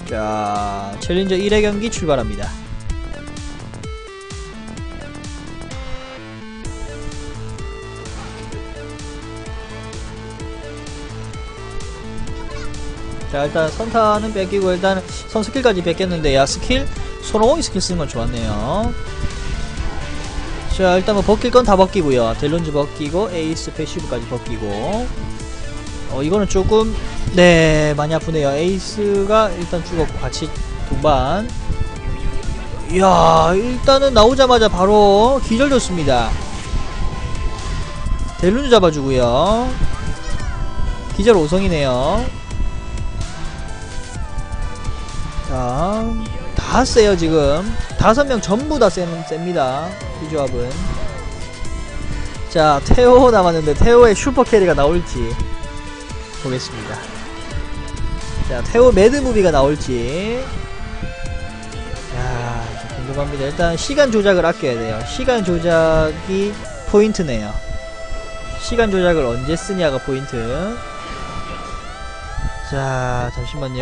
자, 챌린저 1회 경기 출발합니다. 자, 일단 선타는 뺏기고 일단 선 스킬까지 뺏겼는데, 야, 스킬? 손오공이 스킬 쓰는 건 좋았네요. 자, 일단 뭐 벗길 건 다 벗기고요. 델론즈 벗기고 에이스 패시브까지 벗기고. 이거는 조금 네, 많이 아프네요. 에이스가 일단 죽었고 같이 동반. 이야, 일단은 나오자마자 바로 기절 줬습니다. 델론즈 잡아주고요. 기절 5성이네요. 자, 다 세요. 지금 5명 전부 다 셉니다. 이 조합은. 자, 테오 남았는데 테오의 슈퍼캐리가 나올지 보겠습니다. 자, 테오 매드무비가 나올지. 야, 궁금합니다. 일단 시간 조작을 아껴야 돼요. 시간 조작이 포인트네요. 시간 조작을 언제 쓰냐가 포인트. 자,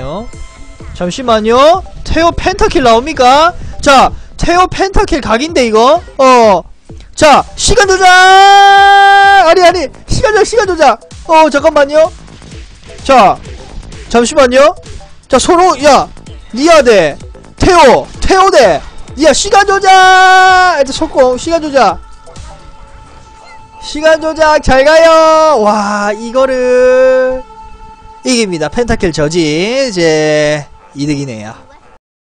잠시만요. 테오 펜타킬 나옵니까? 자, 테오 펜타킬 각인데 이거? 자, 시간 조작! 아니, 시간 조작! 잠깐만요. 자, 잠시만요. 자, 서로, 야, 니아 대 테오 대, 야, 시간 조작! 일단 속공, 시간 조작 잘 가요! 와, 이거를, 이깁니다. 펜타킬 저지, 이제, 이득이네요.